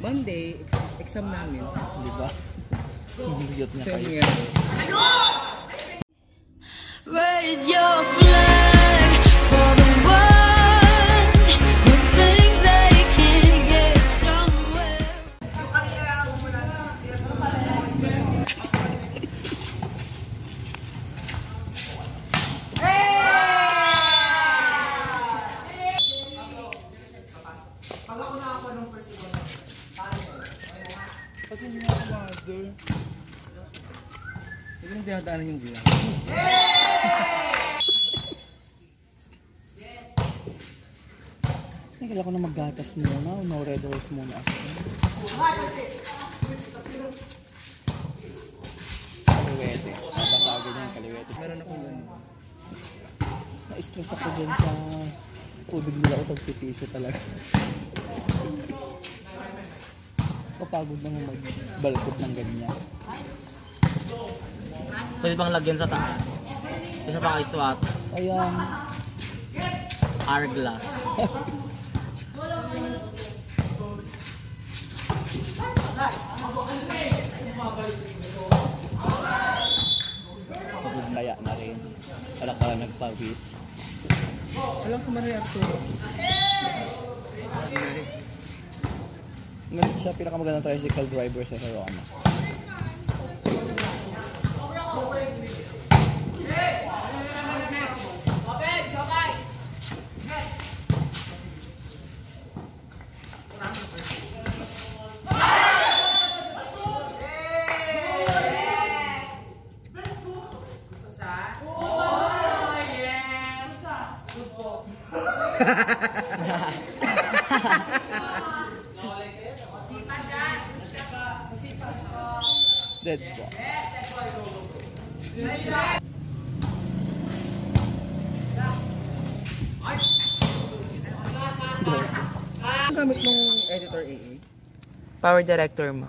Monday, exam namin. Di ba? Biyot niya kayo. Raise your flag for the ones who think they can get somewhere. Kasi hindi ako mother. Kasi nang tinataanan yung bilang. Kailangan ko na maggatas muna. No red horse muna ako. Kaliwete. Nabasagin niya yung kaliwete. Meron akong gano'n. Na-stress ako dyan sa tubig nila o tagpipiso talaga. Kapagod na magbalkot ng ganyan. Pwede bang lagyan sa taas? Isa pa kay SWAT. Ayan. Hourglass. Pagod kaya na rin. Wala ka lang nagpawis. Alam sa Maria Arturo. Ngayon siya pinakamagandang tricycle driver sa Roma. Dead po. Ang gamit ng editor AA? Power director mo.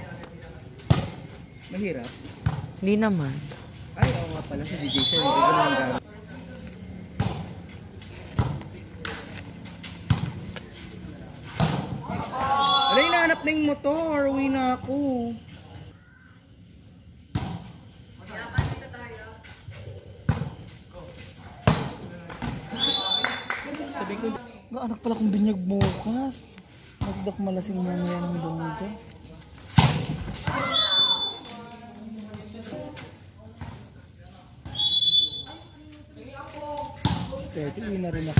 Mahirap. Hindi naman. Ay, oo nga pala si DJ Sen. Hindi ko naman gamit. Ano, hinahanap na yung motor? Uwi na ako. Sabi ko, Anak pala kong binyag bukas. Nagdak malasing mamaya ng domingo. Steady, uwi na rin ako.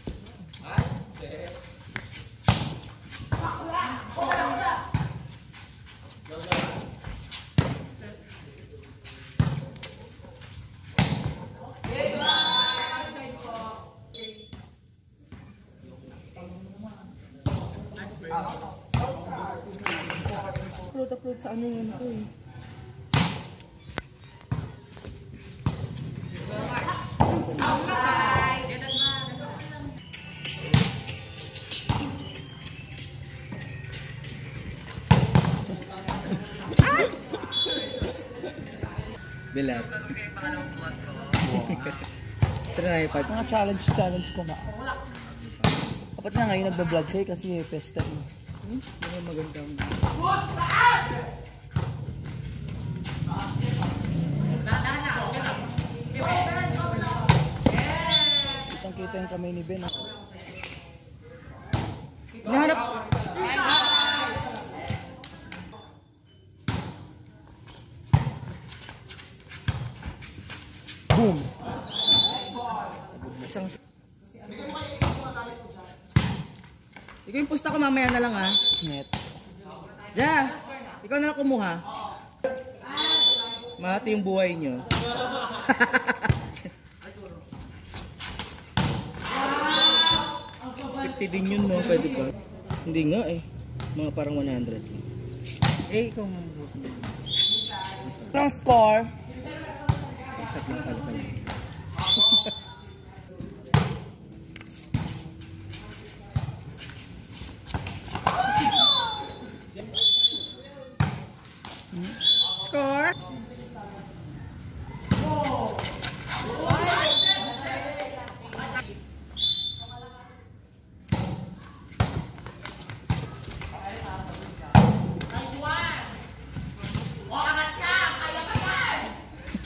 Upload sa ano yun ko eh. Bilat. Tripod. Mga challenge ko na. Dapat nga ngayon nagbablog kayo kasi pesta eh. Ano magandang... Kitang-kita yung kamay ni Ben. Nahanap! Boom! Isang... Ikaw yung pusta ko mamaya na lang ha. Net. Ja! Ikaw na lang kumuha. Mahati yung buhay nyo. 50 din yun no, pwede ba? Hindi nga eh. Mga parang 100. Eh, ikaw nga. Anong score? Isat lang pala pala. Score?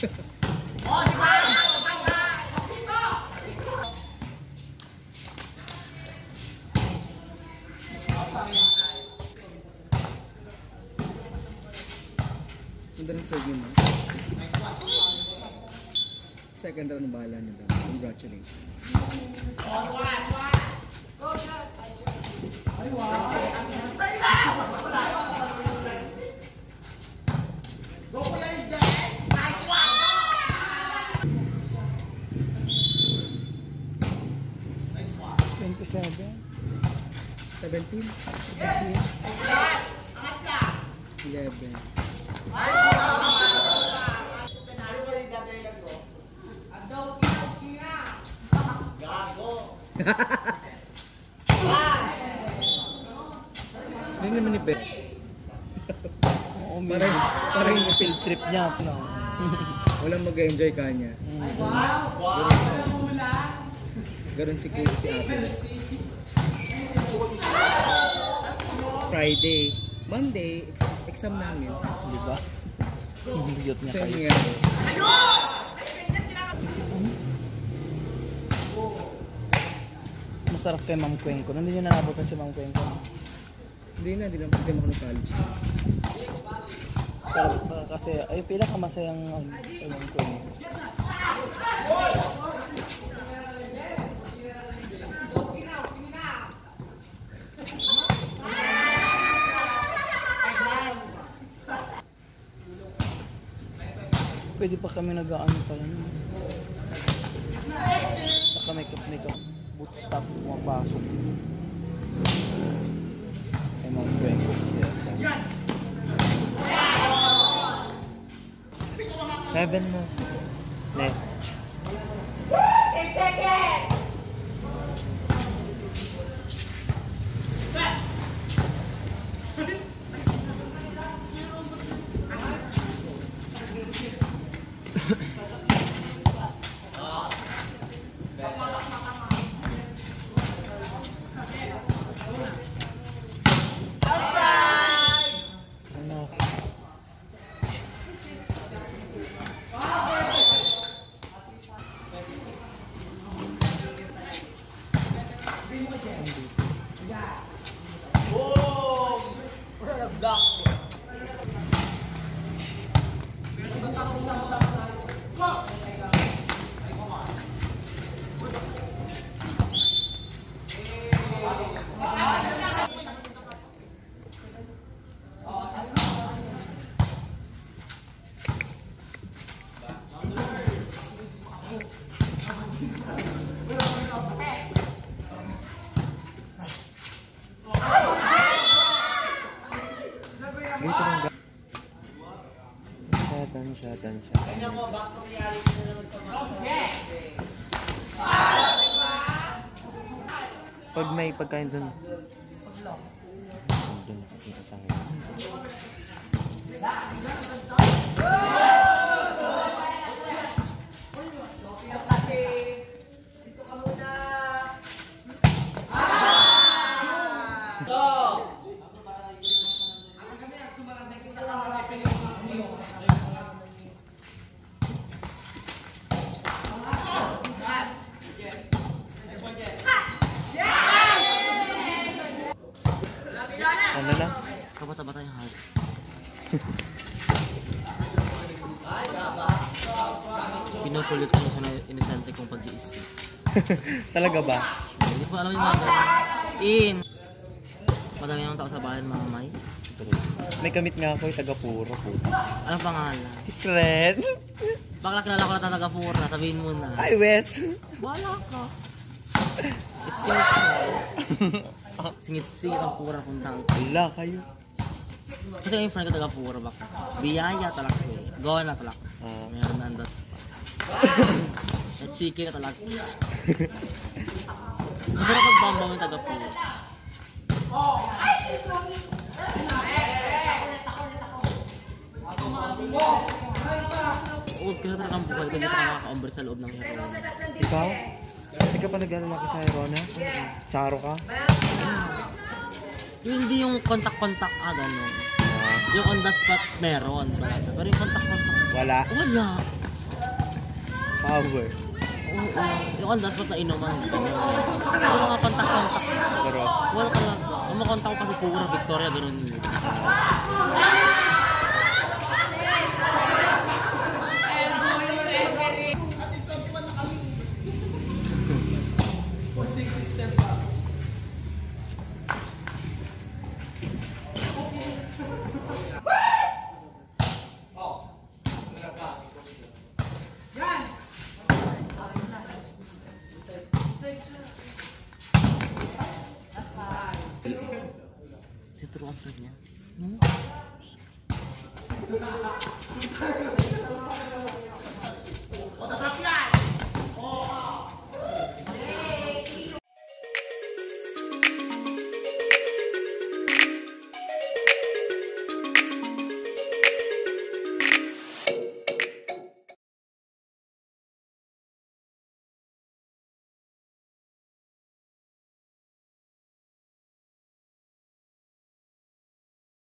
Ganda rin serve mo. Second round ng bahala niyo daw. Congratulations. $27. 17? 11. Hindi naman ni Ben. Oo, Parang yung field trip niya. No? walang mag-enjoy ka niya. Ganon si Kuya si Ate. Friday. Monday, exam namin. Di ba? Biyot niya Same kayo. year. Masarap kay Ma'am Cuenco. Nandun yung nanabutan si Ma'am Cuenco. Hindi na ako college. Sarap kasi, ay pinakamasayang kay Ma'am Cuenco. Pwede pa kami nag-aano pala nun. Saka may bootstrap pumapasok. Ay Ma'am Cuenco. Yes. 7 na. Net. Ano? Tansya. Pag may pagkain dun. Dun kasi kasama. Ano na? Kabata-bata yung hal. Pinusulit ko siya na inisente kong pag-iisip. Talaga ba? Hindi ko alam yung mga in. Madami ng tao sa bahay, mga may. May kamit nga ako yung taga-puro po. Anong pangalan? Fred? Bakla kilala ko na taga-pura, sabihin mo na. Ay, Wes! Wala ka. It's your choice. Singit-singit ang pura puntang. Wala kayo. Kasi yung friend ko taga-pura baka. Biyaya talaga ko eh. Gawa na talaga. Meron na andas pa. At chicken na talaga. Masarap magbambang yung taga-pura. Oo, kaya talaga ang buhay ko. Hindi ka nakaka-over sa loob ng hero. Ikaw? Hindi ka pa nag-alala sa Hirona? Charo ka? Yung hindi yung kontak-kontak gano'n. Yung on the spot meron. Pero yung kontak-kontak. Wala? Wala. Power. Oo. Yung andas ba't na inuman? Yung mga kontak-kontak. Pero, Wala talaga. Yung mga kontak ko kasi pura Victoria, ganun. Situruan pa niya.